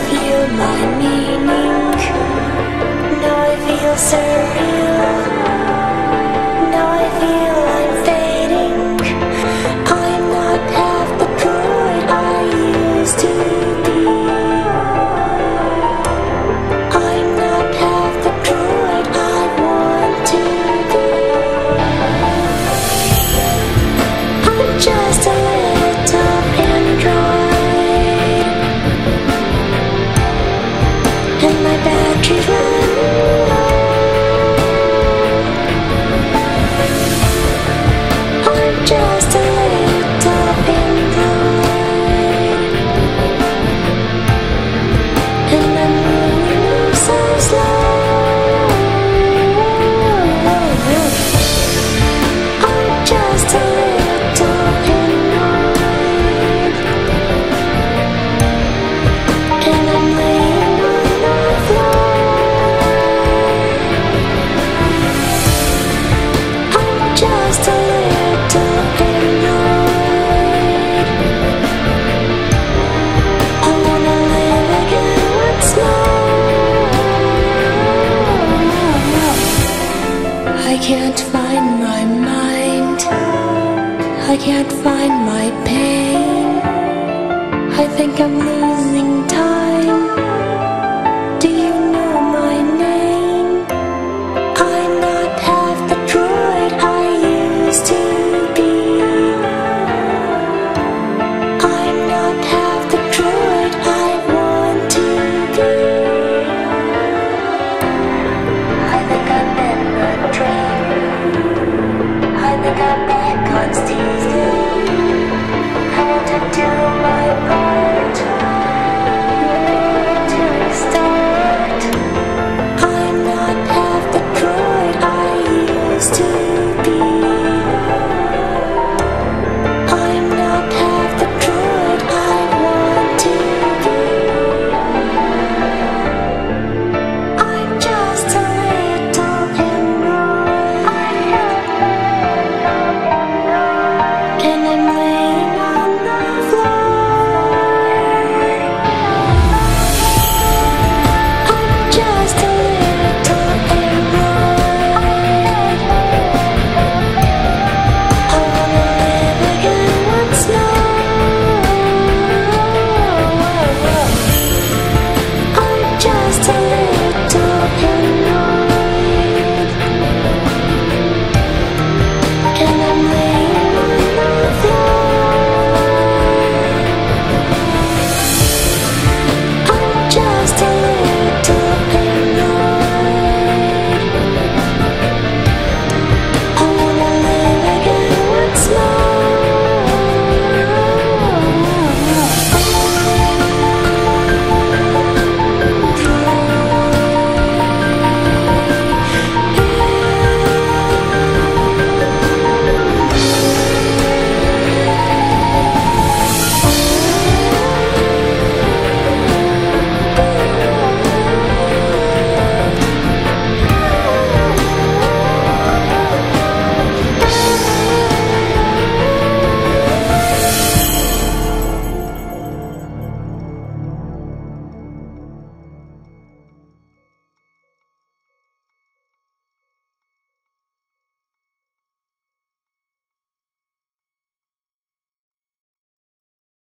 feel my meaning. Now I feel surreal. Now I feel I'm fading. I'm not half the poet I used to be. I'm not half the poet I want to be. I'm just a little android, and my battery's running low. I'm just a little android, and I'm moving so slow. I'm just a little android, and I'm laying on the floor. I'm just a little android. I wanna live again once more. I can't find my mind. I can't find my pain. I think I'm losing